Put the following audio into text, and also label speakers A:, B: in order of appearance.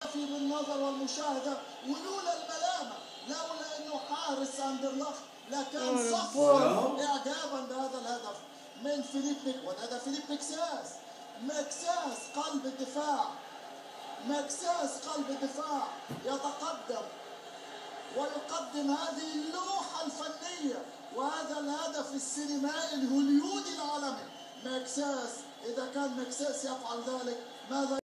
A: بالنظر والمشاهدة، ولولا الملامة، لولا انه حارس اندرلخت لكان صفر اعجابا بهذا الهدف من فيليب وهذا فيليب مكساس. مكساس قلب الدفاع، مكساس قلب الدفاع يتقدم ويقدم هذه اللوحة الفنية وهذا الهدف السينمائي الهوليودي العالمي. مكساس، إذا كان مكساس يفعل ذلك ماذا